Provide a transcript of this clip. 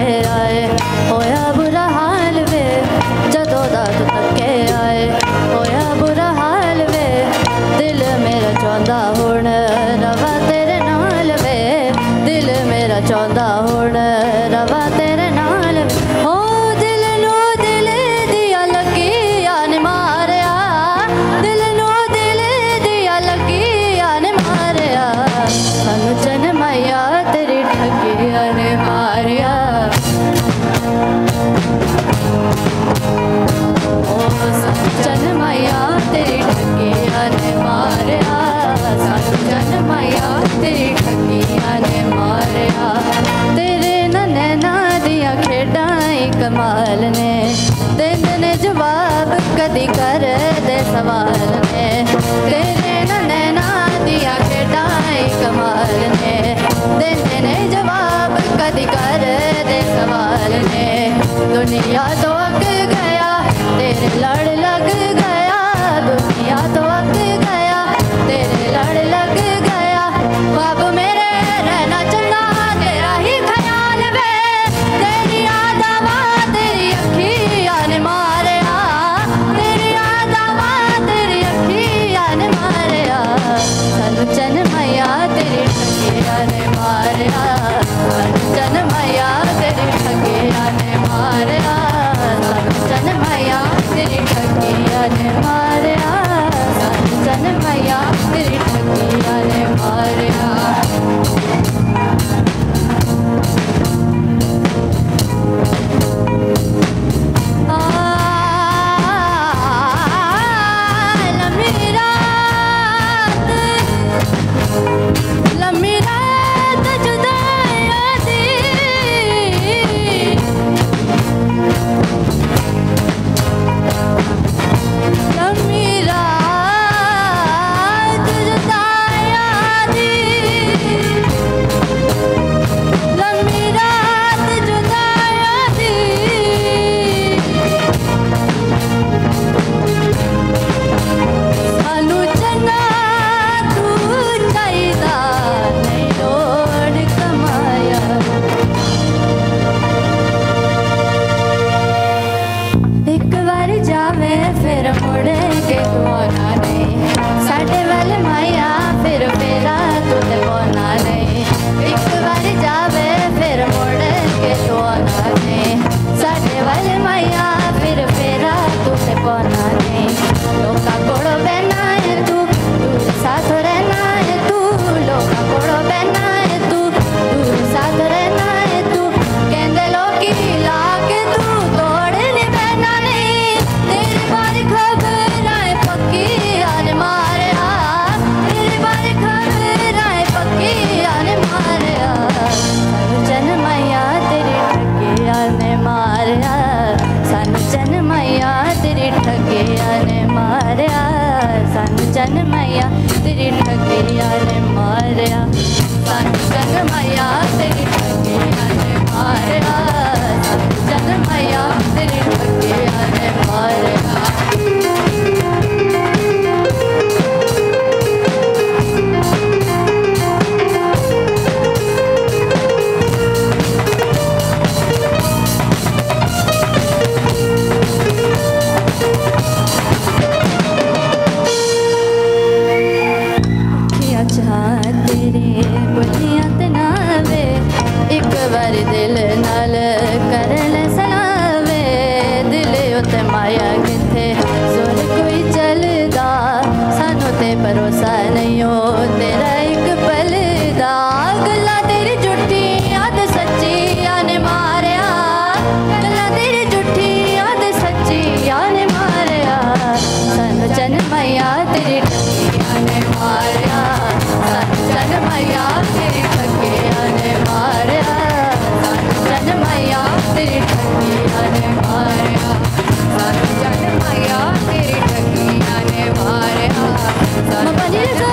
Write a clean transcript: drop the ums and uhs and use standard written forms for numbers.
धक्के आए होया बुरा हाल वे जदों दा तू धक्के आए होया बुरा हाल वे दिल मेरा चाहंदा हुण रवा तेरे नाल वे दिल मेरा चाहंदा हुण रवा तेरे नाल ओ दिल नू दिल दिया लगी आने मारिया दिल नू दिल दिया लगी आने मारिया सानू जन्माया तेरी ठगिया ने मारिया ओ सानू जन्माया तेरी ठगिया ने मारिया सानू जन्माया तेरी ठगिया ने मारिया तेरे नैना दिया खेडाई कमाल ने देंदे ने जवाब कदी कर दे सवाल ने तेरे नैना दिया खेडाई कमाल ने देंदे ने जवाब कदी कर दे सवाल ने दुनिया तो अग गया तेरे लड़ लग गया दुनिया तो अग गया तेरे लड़ लग गया ख्वाब मेरे रहना चंगा तेरा ही ख्याल वे तेरी यादां तेरी अखियां ने मारिया तेरी यादां तेरी अखियां ने मारिया सानू जन्माया तेरी ठगिया ने मारिया सानू जन्माया तेरी ठगिया ने मारिया सानू जन्माया तेरी ठगिया ने मारिया सानू जन्माया तेरी ठगिया ने मारिया लम्मी रात जुदाइयां दी लम्मी रात जुदाइयां दी लम्मी रात जुदाइयां दी सानू चंगा तू चाहिदा नहीं लोड़ कमाया एक बार जावे फिर मुड़ के तू आना नहीं साडे वाल माया फिर फेरा तू ते बोना नहीं एक बार जावे फिर मुड़ के तू आना नहीं साडे वाल माया फिर फेरा तू ते बोना नहीं लोका कोड़ो बहना है तू दूर साथ रहना है तू लोका कोड़ो बहना है तू दूर साथ रहना है तू कहंदे लोकी ला के तू तोड़ नहीं बहना नहीं तेरी बारी खबर आए पक्की आने मारिया तेरी बारी खबर आए पक्की आने मारिया सानू जन्माया तेरी ठगिया ने मारिया सानू जन्माया तेरी ठगिया ने मारिया सानू जन्माया तेरी ठगिया ने मारिया सानू जन्माया तेरी ठगिया ने मारिया सानू जन्माया तेरी ठगिया ने मारिया तेरे बुझिया ते नावे एक बार दिल नाल कर ले सलावे दिल उत्ते माया किथे सुन कोई चलदा सानू ते भरोसा नहीं हो तेरा एक पल दा गल्ला तेरी झूठी याद सच्ची आने मारिया गल्ला तेरी झूठी याद सच्ची आने मारिया सानू जन्माया तेरी ठगिया ने मारिया जन्माया तेरी ठगिया ने मारिया जन्माया तेरी ठगिया ने मारिया जन्माया तेरी ठगिया ने मारिया